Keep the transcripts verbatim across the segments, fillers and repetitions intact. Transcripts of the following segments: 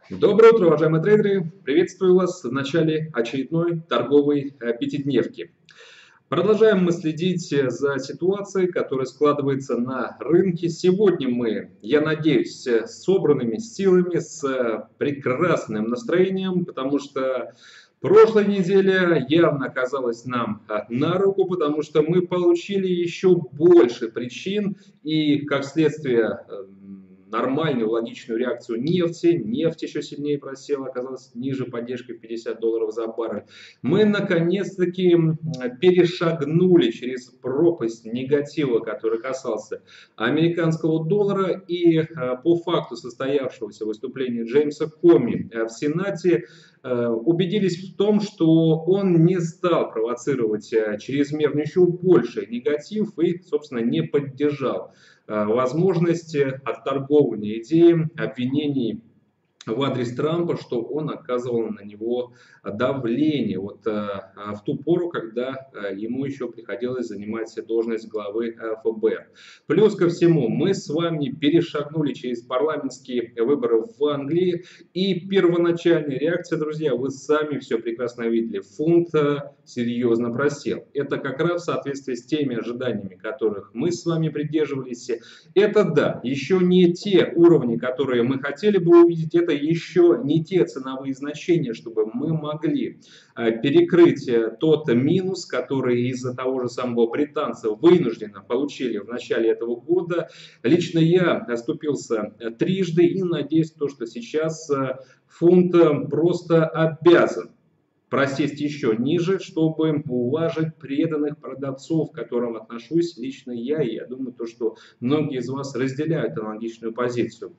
Доброе утро, уважаемые трейдеры! Приветствую вас в начале очередной торговой э, пятидневки. Продолжаем мы следить э, за ситуацией, которая складывается на рынке. Сегодня мы, я надеюсь, э, с собранными силами, с э, прекрасным настроением, потому что прошлая неделя явно оказалась нам э, на руку, потому что мы получили еще больше причин и, как следствие, э, нормальную логичную реакцию нефти. Нефть еще сильнее просела, оказалась ниже поддержки в пятьдесят долларов за баррель. Мы наконец-таки перешагнули через пропасть негатива, который касался американского доллара. И по факту состоявшегося выступления Джеймса Коми в Сенате убедились в том, что он не стал провоцировать чрезмерно еще больше негатив и, собственно, не поддержал возможности отторговывания идеи, обвинений в адрес Трампа, что он оказывал на него давление вот в ту пору, когда ему еще приходилось занимать должность главы эф бэ эр. Плюс ко всему, мы с вами перешагнули через парламентские выборы в Англии, и первоначальная реакция, друзья, вы сами все прекрасно видели, фунт серьезно просел. Это как раз в соответствии с теми ожиданиями, которых мы с вами придерживались. Это да, еще не те уровни, которые мы хотели бы увидеть, это еще не те ценовые значения, чтобы мы могли перекрыть тот минус, который из-за того же самого британца вынужденно получили в начале этого года. Лично я оступился трижды и надеюсь, то, что сейчас фунт просто обязан просесть еще ниже, чтобы уважить преданных продавцов, к которым отношусь лично я, и я думаю, то, что многие из вас разделяют аналогичную позицию.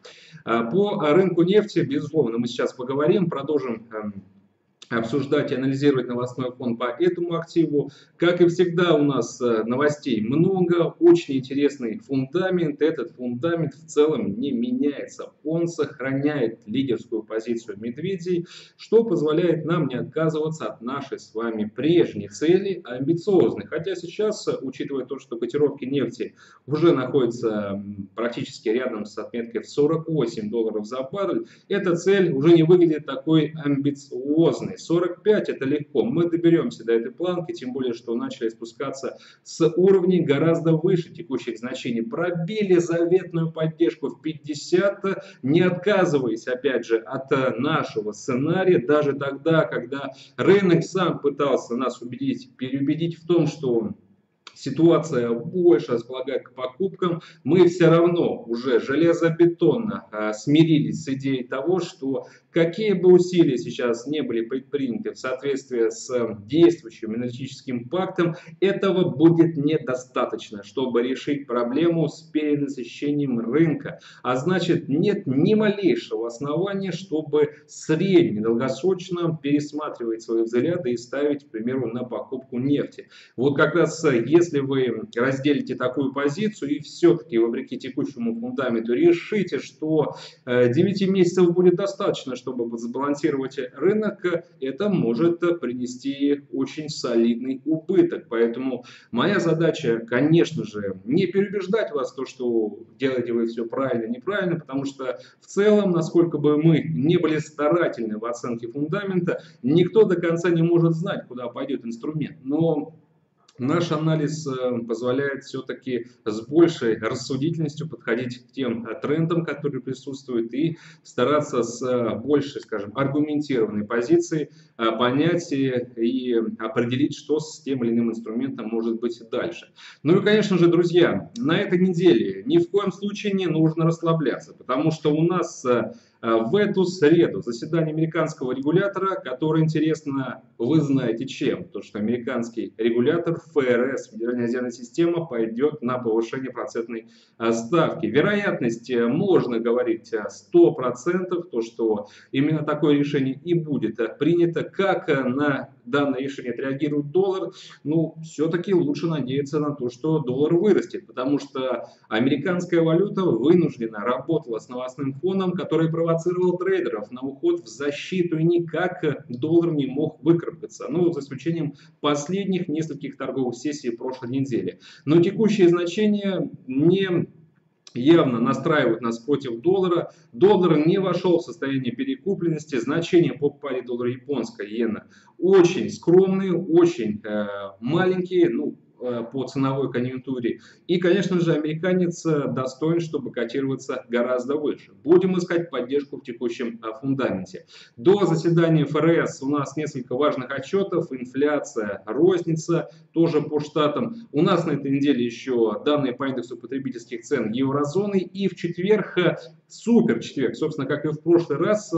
По рынку нефти, безусловно, мы сейчас поговорим, продолжим обсуждать и анализировать новостной фон по этому активу. Как и всегда, у нас новостей много, очень интересный фундамент. Этот фундамент в целом не меняется. Он сохраняет лидерскую позицию медведей, что позволяет нам не отказываться от нашей с вами прежней цели, амбициозной. Хотя сейчас, учитывая то, что котировки нефти уже находятся практически рядом с отметкой в сорок восемь долларов за баррель, эта цель уже не выглядит такой амбициозной. сорок пять это легко, мы доберемся до этой планки, тем более, что начали спускаться с уровней гораздо выше текущих значений. Пробили заветную поддержку в пятьдесят, не отказываясь, опять же, от нашего сценария, даже тогда, когда рынок сам пытался нас убедить, переубедить в том, что ситуация больше располагает к покупкам, мы все равно уже железобетонно а, смирились с идеей того, что какие бы усилия сейчас не были предприняты в соответствии с действующим энергетическим пактом, этого будет недостаточно, чтобы решить проблему с перенасыщением рынка. А значит, нет ни малейшего основания, чтобы средне, долгосрочно пересматривать свои взгляды и ставить, к примеру, на покупку нефти. Вот как раз если вы разделите такую позицию и все-таки, вопреки текущему фундаменту, решите, что девяти месяцев будет достаточно, чтобы сбалансировать рынок, это может принести очень солидный убыток. Поэтому моя задача, конечно же, не переубеждать вас в том, что делаете вы все правильно, неправильно, потому что в целом, насколько бы мы не были старательны в оценке фундамента, никто до конца не может знать, куда пойдет инструмент. Но наш анализ позволяет все-таки с большей рассудительностью подходить к тем трендам, которые присутствуют, и стараться с большей, скажем, аргументированной позиции понять и определить, что с тем или иным инструментом может быть дальше. Ну и, конечно же, друзья, на этой неделе ни в коем случае не нужно расслабляться, потому что у нас в эту среду заседание американского регулятора, которое интересно, вы знаете чем. То, что американский регулятор эф эр эс, Федеральная резервная система, пойдет на повышение процентной ставки. Вероятность, можно говорить, сто процентов, то, что именно такое решение и будет принято. Как на данное решение отреагирует доллар? Ну, все-таки лучше надеяться на то, что доллар вырастет, потому что американская валюта вынуждена работала с новостным фоном, который провоцировал трейдеров на уход в защиту, и никак доллар не мог выкарабкаться. Ну, за исключением последних нескольких торговых сессий прошлой недели. Но текущие значения не явно настраивают нас против доллара. Доллар не вошел в состояние перекупленности. Значения по паре доллара-японская иена очень скромные, очень э, маленькие, ну, э, по ценовой конъюнктуре. И, конечно же, американец достоин, чтобы котироваться гораздо выше. Будем искать поддержку в текущем э, фундаменте. До заседания эф эр эс у нас несколько важных отчетов. Инфляция, розница, тоже по штатам. У нас на этой неделе еще данные по индексу потребительских цен еврозоны. И в четверг, супер четверг, собственно, как и в прошлый раз,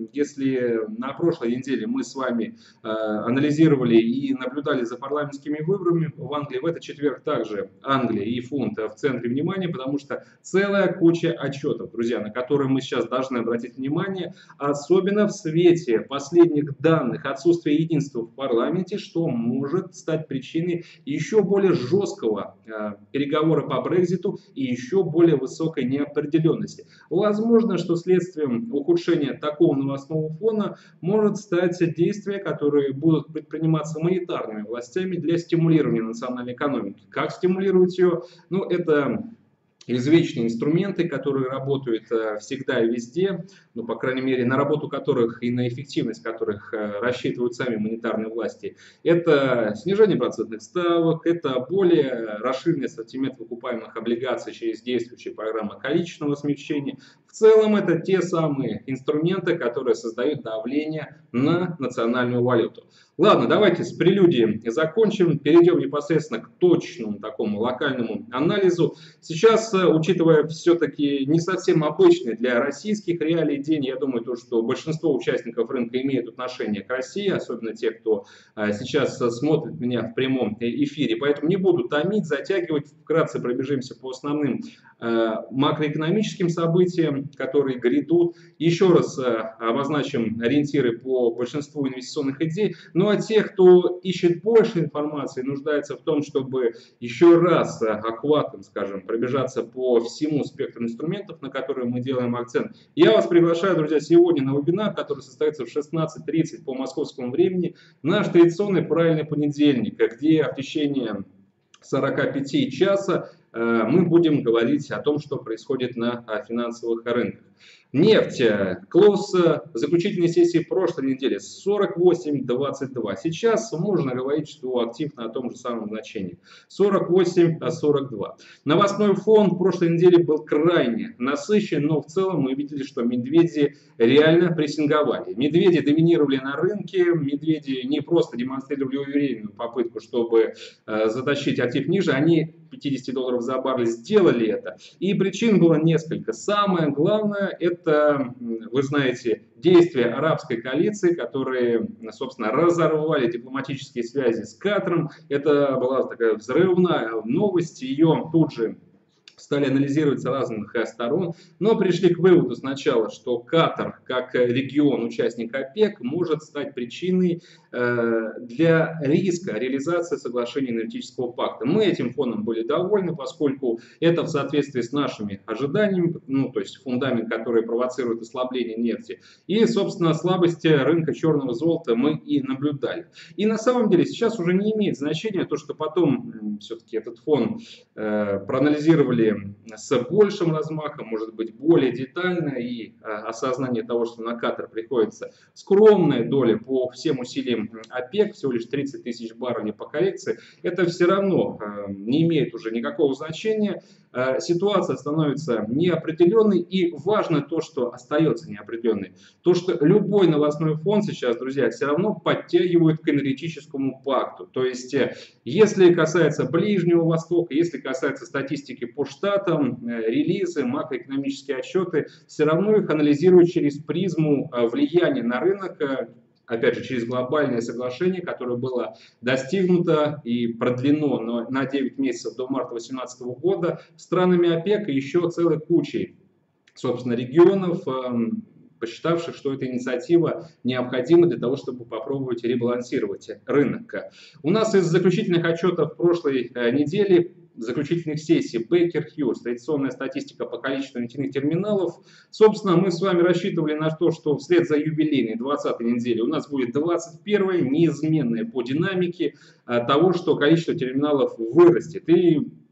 если на прошлой неделе мы с вами анализировали и наблюдали за парламентскими выборами в Англии, в этот четверг также Англия и фунт в центре внимания, потому что целая куча отчетов, друзья, на которые мы сейчас должны обратить внимание, особенно в свете последних данных отсутствия единства в парламенте, что может стать причиной еще более жесткого э, переговора по Брекситу и еще более высокой неопределенности. Возможно, что следствием ухудшения такого новостного фона может стать действия, которые будут предприниматься монетарными властями для стимулирования национальной экономики. Как стимулировать ее? Ну, это извечные инструменты, которые работают всегда и везде, ну, по крайней мере, на работу которых и на эффективность которых рассчитывают сами монетарные власти. Это снижение процентных ставок, это более расширенный ассортимент выкупаемых облигаций через действующие программы количественного смягчения. В целом, это те самые инструменты, которые создают давление на национальную валюту. Ладно, давайте с прелюдией закончим, перейдем непосредственно к точному такому локальному анализу. Сейчас, учитывая все-таки не совсем обычный для российских реалий день, я думаю, то, что большинство участников рынка имеют отношение к России, особенно те, кто сейчас смотрит меня в прямом эфире, поэтому не буду томить, затягивать, вкратце пробежимся по основным макроэкономическим событиям, которые грядут. Еще раз обозначим ориентиры по большинству инвестиционных идей. Ну а те, кто ищет больше информации, нуждается в том, чтобы еще раз охватом, скажем, пробежаться по всему спектру инструментов, на которые мы делаем акцент. Я вас приглашаю, друзья, сегодня на вебинар, который состоится в шестнадцать тридцать по московскому времени. Наш традиционный правильный понедельник, где в течение сорока пяти часа мы будем говорить о том, что происходит на финансовых рынках. Нефть. Клоус заключительной сессии прошлой недели сорок восемь двадцать два. Сейчас можно говорить, что актив на том же самом значении. сорок восемь сорок два. Новостной фон прошлой недели был крайне насыщен, но в целом мы видели, что медведи реально прессинговали. Медведи доминировали на рынке, медведи не просто демонстрировали уверенную попытку, чтобы затащить актив ниже, они пятьдесят долларов за баррель сделали это. И причин было несколько. Самое главное, это, вы знаете, действия арабской коалиции, которые, собственно, разорвали дипломатические связи с Катаром. Это была такая взрывная новость, ее тут же стали анализировать с разных сторон, но пришли к выводу сначала, что Катар, как регион, участник ОПЕК, может стать причиной э, для риска реализации соглашения энергетического пакта. Мы этим фоном были довольны, поскольку это в соответствии с нашими ожиданиями, ну, то есть фундамент, который провоцирует ослабление нефти, и, собственно, слабости рынка черного золота мы и наблюдали. И на самом деле сейчас уже не имеет значения то, что потом все-таки этот фон э, проанализировали с большим размахом, может быть, более детально, и э, осознание того, что на Катар приходится скромная доля по всем усилиям ОПЕК, всего лишь тридцать тысяч баррелей по коррекции, это все равно э, не имеет уже никакого значения. Э, ситуация становится неопределенной, и важно то, что остается неопределенной. То, что любой новостной фон сейчас, друзья, все равно подтягивают к энергетическому пакту. То есть, э, если касается Ближнего Востока, если касается статистики по штатам, релизы, макроэкономические отчеты, все равно их анализируют через призму влияния на рынок, опять же, через глобальное соглашение, которое было достигнуто и продлено на девять месяцев до марта две тысячи восемнадцатого года странами ОПЕК и еще целой кучей, собственно, регионов, посчитавших, что эта инициатива необходима для того, чтобы попробовать ребалансировать рынок. У нас из заключительных отчетов прошлой недели, заключительных сессий Baker Hughes, традиционная статистика по количеству нефтяных терминалов. Собственно, мы с вами рассчитывали на то, что вслед за юбилейной двадцатой неделей у нас будет двадцать первая, неизменная по динамике того, что количество терминалов вырастет. И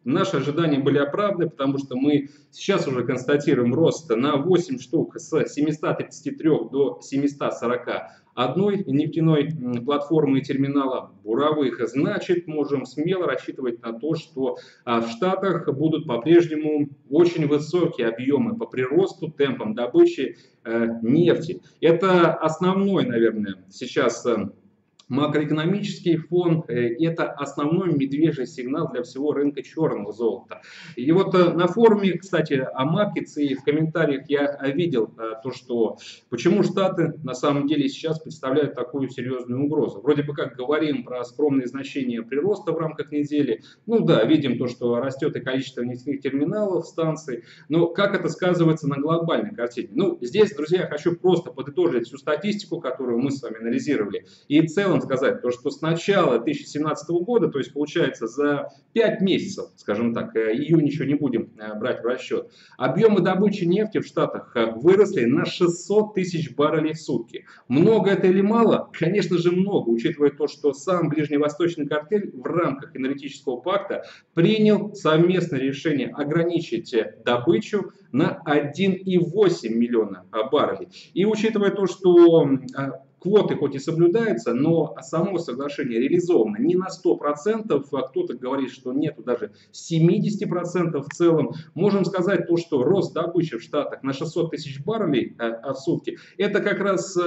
наши ожидания были оправданы, потому что мы сейчас уже констатируем рост на восемь штук с семисот тридцати трёх до семисот сорока одной нефтяной платформы и терминала буровых. Значит, можем смело рассчитывать на то, что в Штатах будут по-прежнему очень высокие объемы по приросту, темпам добычи нефти. Это основной, наверное, сейчас макроэкономический фон – это основной медвежий сигнал для всего рынка черного золота. И вот на форуме, кстати, о Markets и в комментариях я видел то, что почему Штаты на самом деле сейчас представляют такую серьезную угрозу. Вроде бы как говорим про скромные значения прироста в рамках недели. Ну да, видим то, что растет и количество нефтяных терминалов, станций. Но как это сказывается на глобальной картине? Ну, здесь, друзья, я хочу просто подытожить всю статистику, которую мы с вами анализировали. И в целом сказать, то, что с начала две тысячи семнадцатого года, то есть получается за пять месяцев, скажем так, июнь еще не будем брать в расчет, объемы добычи нефти в Штатах выросли на шестьсот тысяч баррелей в сутки. Много это или мало? Конечно же много, учитывая то, что сам ближневосточный картель в рамках энергетического пакта принял совместное решение ограничить добычу на один и восемь миллиона баррелей. И учитывая то, что квоты хоть и соблюдаются, но само соглашение реализовано не на сто процентов, а кто-то говорит, что нету даже семидесяти процентов в целом. Можем сказать то, что рост добычи в Штатах на шестьсот тысяч баррелей в сутки, это как раз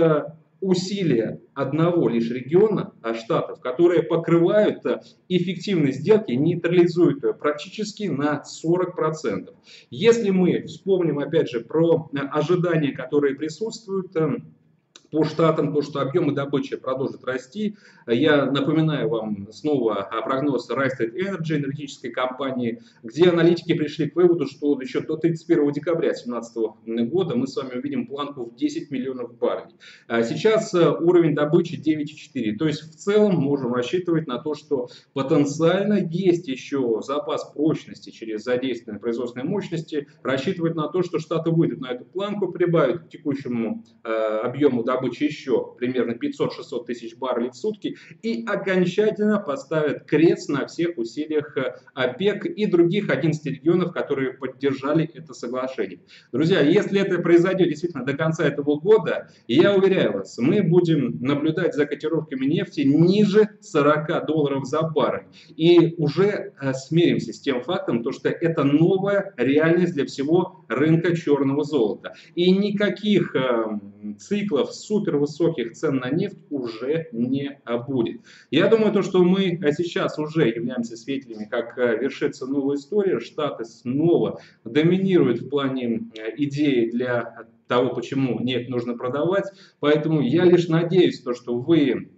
усилия одного лишь региона, штатов, которые покрывают эффективные сделки, нейтрализуют ее практически на сорок процентов. Если мы вспомним опять же про ожидания, которые присутствуют по штатам, то, что объемы добычи продолжат расти. Я напоминаю вам снова о прогноз Rystad Energy, энергетической компании, где аналитики пришли к выводу, что еще до тридцать первого декабря две тысячи семнадцатого года мы с вами увидим планку в десять миллионов баррелей. Сейчас уровень добычи девять и четыре. То есть в целом можем рассчитывать на то, что потенциально есть еще запас прочности через задействование производственной мощности, рассчитывать на то, что Штаты выйдут на эту планку, прибавят к текущему э, объему добычи добычи еще примерно пятьсот-шестьсот тысяч баррелей в сутки и окончательно поставят крест на всех усилиях ОПЕК и других одиннадцати регионов, которые поддержали это соглашение. Друзья, если это произойдет действительно до конца этого года, я уверяю вас, мы будем наблюдать за котировками нефти ниже сорока долларов за баррель. И уже смиримся с тем фактом, то, что это новая реальность для всего рынка черного золота. И никаких циклов супервысоких цен на нефть уже не будет. Я думаю, то, что мы сейчас уже являемся свидетелями, как вершится новая история. Штаты снова доминируют в плане идеи для того, почему нефть нужно продавать. Поэтому я лишь надеюсь, то, что вы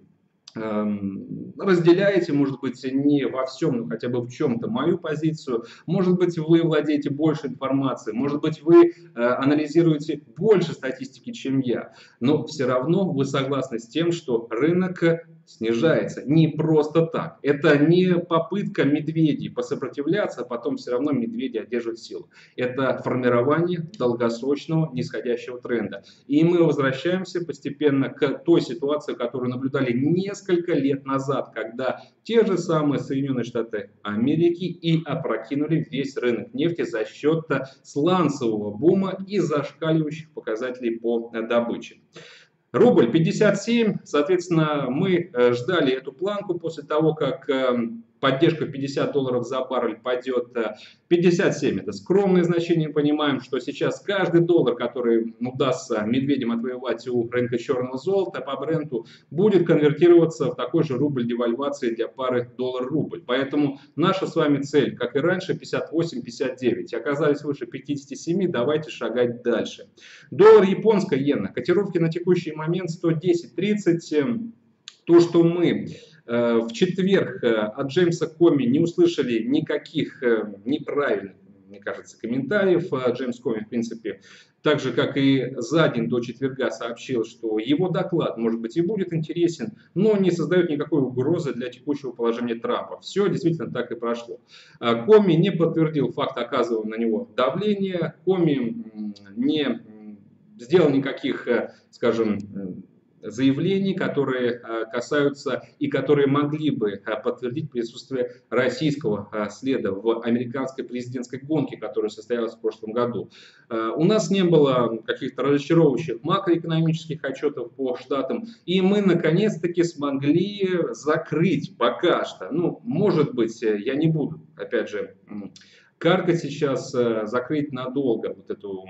разделяете, может быть, не во всем, но хотя бы в чем-то мою позицию. Может быть, вы владеете больше информацией, может быть, вы э, анализируете больше статистики, чем я. Но все равно вы согласны с тем, что рынок снижается не просто так. Это не попытка медведей посопротивляться, а потом все равно медведи одержат силу. Это формирование долгосрочного нисходящего тренда. И мы возвращаемся постепенно к той ситуации, которую наблюдали несколько лет назад, когда те же самые Соединенные Штаты Америки и опрокинули весь рынок нефти за счет сланцевого бума и зашкаливающих показателей по добыче. Рубль пятьдесят семь, соответственно, мы ждали эту планку после того, как поддержка пятьдесят долларов за баррель пойдет. пятьдесят семь это скромное значение, понимаем, что сейчас каждый доллар, который удастся медведям отвоевать у рынка черного золота по бренду, будет конвертироваться в такой же рубль девальвации для пары доллар-рубль. Поэтому наша с вами цель, как и раньше, пятьдесят восемь — пятьдесят девять. Оказались выше пятидесяти семи, давайте шагать дальше. Доллар японская иена. Котировки на текущий момент сто десять тридцать. То, что мы в четверг от Джеймса Коми не услышали никаких неправильных, мне кажется, комментариев. Джеймс Коми, в принципе, так же, как и за день до четверга сообщил, что его доклад, может быть, и будет интересен, но не создает никакой угрозы для текущего положения Трампа. Все действительно так и прошло. Коми не подтвердил факт оказывания на него давления. Коми не сделал никаких, скажем, заявлений, которые касаются и которые могли бы подтвердить присутствие российского следа в американской президентской гонке, которая состоялась в прошлом году. У нас не было каких-то разочаровывающих макроэкономических отчетов по штатам, и мы наконец-таки смогли закрыть пока что. Ну, может быть, я не буду, опять же, каркать сейчас, закрыть надолго вот эту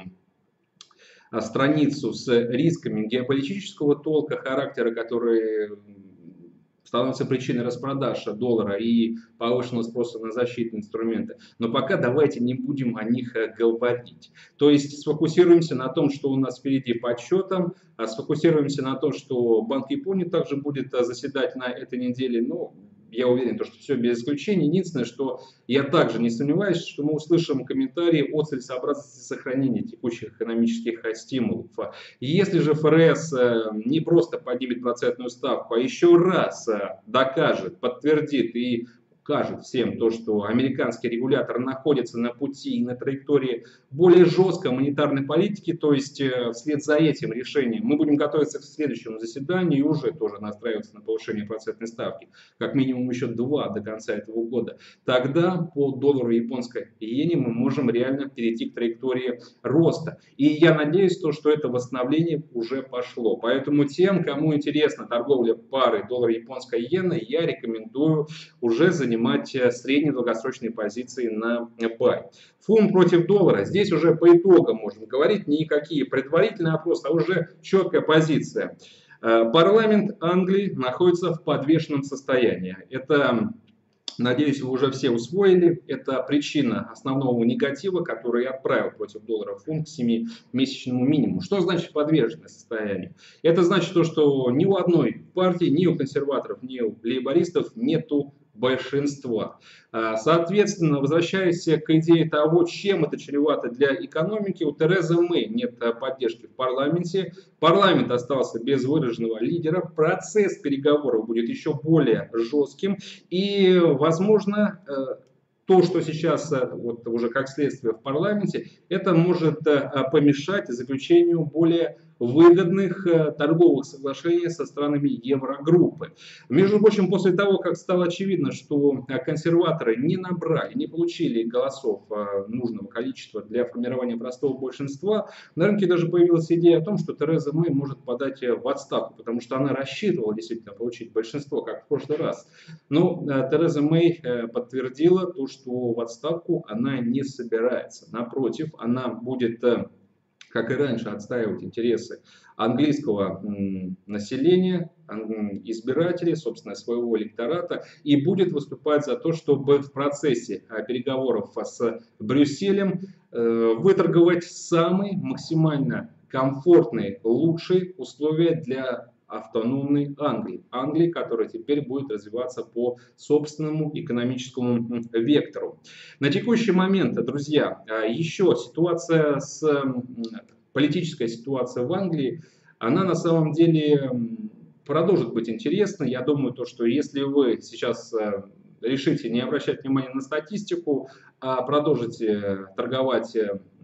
страницу с рисками геополитического толка, характера, которые становятся причиной распродаж доллара и повышенного спроса на защитные инструменты. Но пока давайте не будем о них говорить. То есть сфокусируемся на том, что у нас впереди по отчетам, сфокусируемся на том, что Банк Японии также будет заседать на этой неделе. Но я уверен, что все без исключения. Единственное, что я также не сомневаюсь, что мы услышим комментарии о целесообразности сохранения текущих экономических стимулов. Если же ФРС не просто поднимет процентную ставку, а еще раз докажет, подтвердит и укажет всем то, что американский регулятор находится на пути и на траектории более жесткой монетарной политики, то есть вслед за этим решением мы будем готовиться к следующему заседанию и уже тоже настраиваться на повышение процентной ставки, как минимум еще два до конца этого года, тогда по доллару японской иене мы можем реально перейти к траектории роста. И я надеюсь, то, что это восстановление уже пошло. Поэтому тем, кому интересна торговля парой доллар-японская иена, я рекомендую уже заниматься занимать средние долгосрочные позиции на бай. Фунт против доллара. Здесь уже по итогам можем говорить, никакие предварительные опросы, а уже четкая позиция. Парламент Англии находится в подвешенном состоянии. Это, надеюсь, вы уже все усвоили. Это причина основного негатива, который отправил против доллара фунт к семимесячному минимуму. Что значит подвешенное состояние? Это значит то, что ни у одной партии, ни у консерваторов, ни у лейбористов нету большинства. Соответственно, возвращаясь к идее того, чем это чревато для экономики, у Терезы Мэй нет поддержки в парламенте. Парламент остался без выраженного лидера. Процесс переговоров будет еще более жестким. И, возможно, то, что сейчас вот, уже как следствие в парламенте, это может помешать заключению более выгодных торговых соглашений со странами Еврогруппы. Между прочим, после того, как стало очевидно, что консерваторы не набрали, не получили голосов нужного количества для формирования простого большинства, на рынке даже появилась идея о том, что Тереза Мэй может подать в отставку, потому что она рассчитывала действительно получить большинство, как в прошлый раз. Но Тереза Мэй подтвердила то, что в отставку она не собирается. Напротив, она будет, как и раньше, отстаивать интересы английского населения, избирателей, собственно, своего электората, и будет выступать за то, чтобы в процессе переговоров с Брюсселем выторговать самые максимально комфортные, лучшие условия для автономной Англии. Англии, которая теперь будет развиваться по собственному экономическому вектору. На текущий момент, друзья, еще ситуация с политическая ситуация в Англии, она на самом деле продолжит быть интересной. Я думаю, то, что если вы сейчас решите не обращать внимания на статистику, а продолжите торговать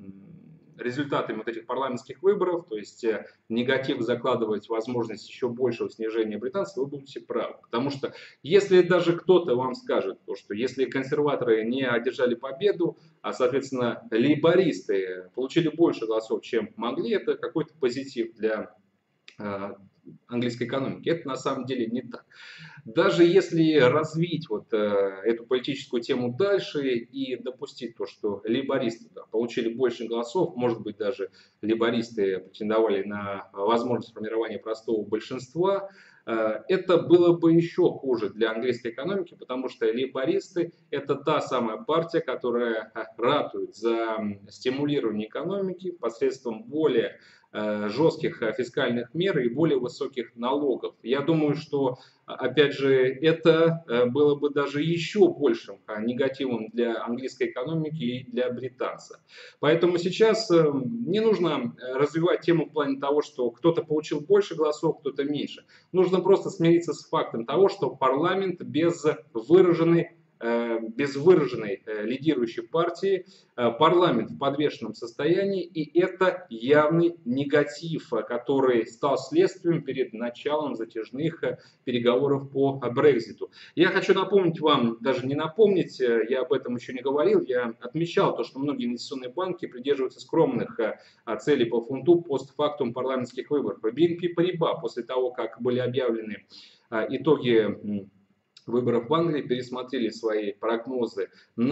результатами вот этих парламентских выборов, то есть негатив закладывать возможность еще большего снижения британцев, вы будете правы. Потому что если даже кто-то вам скажет, то, что если консерваторы не одержали победу, а соответственно лейбористы получили больше голосов, чем могли, это какой-то позитив для английской экономики. Это на самом деле не так. Даже если развить вот э, эту политическую тему дальше и допустить то, что лейбористы да, получили больше голосов, может быть даже лейбористы претендовали на возможность формирования простого большинства, э, это было бы еще хуже для английской экономики, потому что лейбористы это та самая партия, которая ратует за стимулирование экономики посредством более жестких фискальных мер и более высоких налогов. Я думаю, что, опять же, это было бы даже еще большим негативом для английской экономики и для британца. Поэтому сейчас не нужно развивать тему в плане того, что кто-то получил больше голосов, кто-то меньше. Нужно просто смириться с фактом того, что парламент без выраженной без выраженной лидирующей партии, парламент в подвешенном состоянии, и это явный негатив, который стал следствием перед началом затяжных переговоров по Брекситу. Я хочу напомнить вам, даже не напомнить, я об этом еще не говорил, я отмечал то, что многие инвестиционные банки придерживаются скромных целей по фунту постфактум парламентских выборов. би эн пи Paribas после того, как были объявлены итоги выборов в Англии, пересмотрели свои прогнозы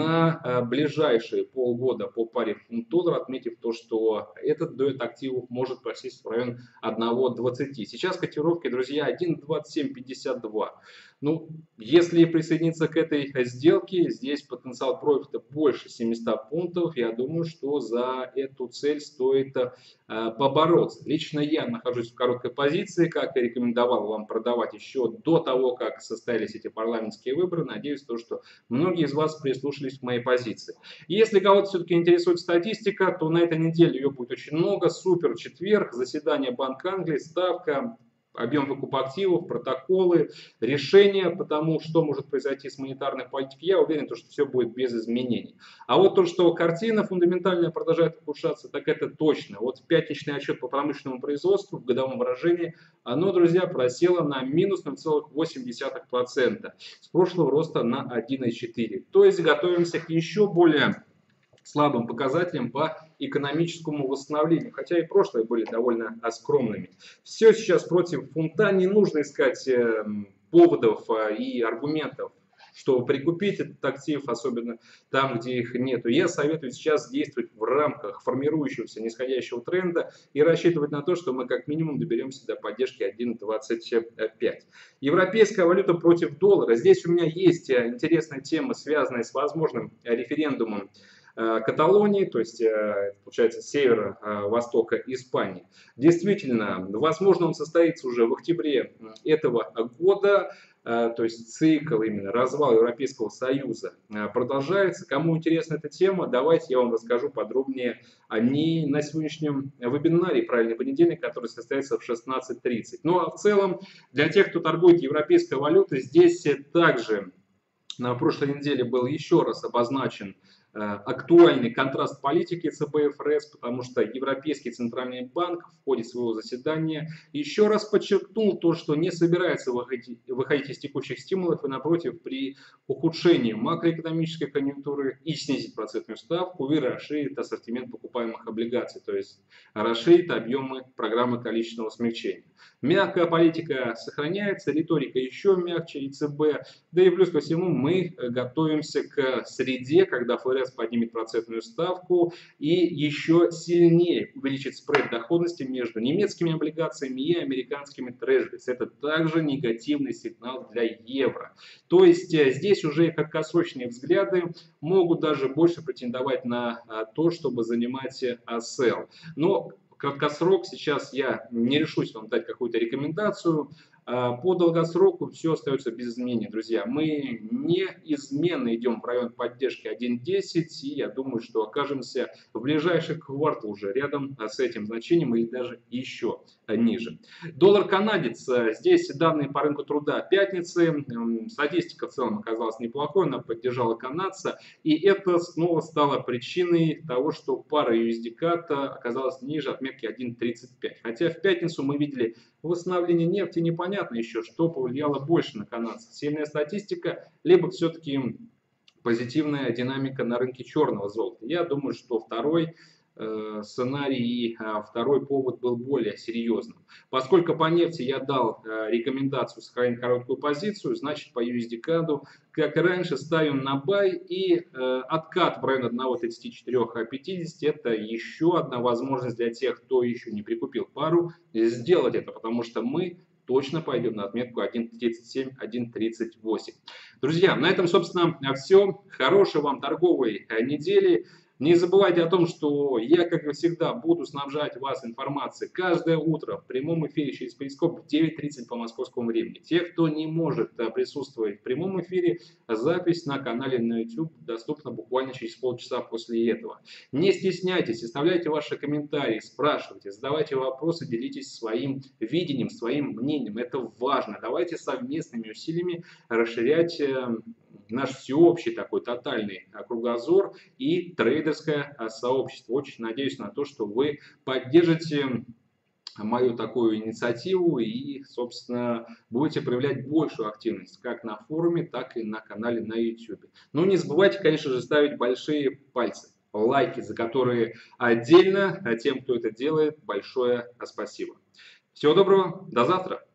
на ближайшие полгода по паре фунт-доллар, отметив то, что этот дуэт активов может просесть в район одного двадцати. Сейчас котировки, друзья, один двадцать семь пятьдесят два. Ну, если присоединиться к этой сделке, здесь потенциал профита больше семисот пунктов. Я думаю, что за эту цель стоит э, побороться. Лично я нахожусь в короткой позиции, как и рекомендовал вам продавать еще до того, как состоялись эти парламентские выборы. Надеюсь, то, что многие из вас прислушались к моей позиции. Если кого-то все-таки интересует статистика, то на этой неделе ее будет очень много. Супер четверг, заседание Банка Англии, ставка, объем выкупа активов, протоколы, решения по тому, что может произойти с монетарной политикой, я уверен, что все будет без изменений. А вот то, что картина фундаментальная продолжает ухудшаться, так это точно. Вот пятничный отчет по промышленному производству в годовом выражении, оно, друзья, просело на минус ноль целых восемь десятых процента. С прошлого роста на один и четыре десятых. То есть готовимся к еще более слабым показателям по экономическому восстановлению, хотя и прошлые были довольно скромными. Все сейчас против фунта, не нужно искать поводов и аргументов, чтобы прикупить этот актив, особенно там, где их нету. Я советую сейчас действовать в рамках формирующегося нисходящего тренда и рассчитывать на то, что мы как минимум доберемся до поддержки один двадцать пять. Европейская валюта против доллара. Здесь у меня есть интересная тема, связанная с возможным референдумом Каталонии, то есть, получается, северо-востока Испании. Действительно, возможно, он состоится уже в октябре этого года, то есть цикл, именно развал Европейского Союза продолжается. Кому интересна эта тема, давайте я вам расскажу подробнее о ней на сегодняшнем вебинаре «Правильный понедельник», который состоится в шестнадцать тридцать. Ну а в целом, для тех, кто торгует европейской валютой, здесь также на прошлой неделе был еще раз обозначен актуальный контраст политики цэ бэ эф эр эс, потому что Европейский центральный банк в ходе своего заседания еще раз подчеркнул то, что не собирается выходить, выходить из текущих стимулов и, напротив, при ухудшении макроэкономической конъюнктуры и снизить процентную ставку и расширит ассортимент покупаемых облигаций, то есть расширит объемы программы количественного смягчения. Мягкая политика сохраняется, риторика еще мягче, и цэ бэ, да и плюс ко всему мы готовимся к среде, когда эф эр эс поднимет процентную ставку и еще сильнее увеличит спред доходности между немецкими облигациями и американскими трежерис. Это также негативный сигнал для евро. То есть здесь уже краткосрочные взгляды могут даже больше претендовать на то, чтобы занимать сел. Но краткосрок сейчас я не решусь вам дать какую-то рекомендацию. По долгосроку все остается без изменений, друзья. Мы неизменно идем в район поддержки один десять, и я думаю, что окажемся в ближайший квартал уже рядом с этим значением или даже еще ниже. Доллар-канадец. Здесь данные по рынку труда пятницы. Статистика в целом оказалась неплохой, она поддержала канадца, и это снова стало причиной того, что пара ю эс ди-кат оказалась ниже отметки один тридцать пять. Хотя в пятницу мы видели восстановление нефти, непонятно еще, что повлияло больше на канадцев. Сильная статистика, либо все-таки позитивная динамика на рынке черного золота. Я думаю, что второй э, сценарий и э, второй повод был более серьезным. Поскольку по нефти я дал э, рекомендацию сохранить короткую позицию, значит по ю эс ди-каду, как и раньше, ставим на бай, и э, откат в район один тридцать четыре пятьдесят это еще одна возможность для тех, кто еще не прикупил пару, сделать это, потому что мы точно пойдем на отметку один тридцать семь один тридцать восемь. Друзья, на этом, собственно, все. Хорошей вам торговой недели. Не забывайте о том, что я, как и всегда, буду снабжать вас информацией каждое утро в прямом эфире через Перископ в девять тридцать по московскому времени. Те, кто не может присутствовать в прямом эфире, запись на канале на YouTube доступна буквально через полчаса после этого. Не стесняйтесь, оставляйте ваши комментарии, спрашивайте, задавайте вопросы, делитесь своим видением, своим мнением. Это важно. Давайте совместными усилиями расширять наш всеобщий такой тотальный кругозор и трейдерское сообщество. Очень надеюсь на то, что вы поддержите мою такую инициативу и, собственно, будете проявлять большую активность как на форуме, так и на канале на YouTube. Но не забывайте, конечно же, ставить большие пальцы, лайки, за которые отдельно тем, кто это делает, большое спасибо. Всего доброго, до завтра!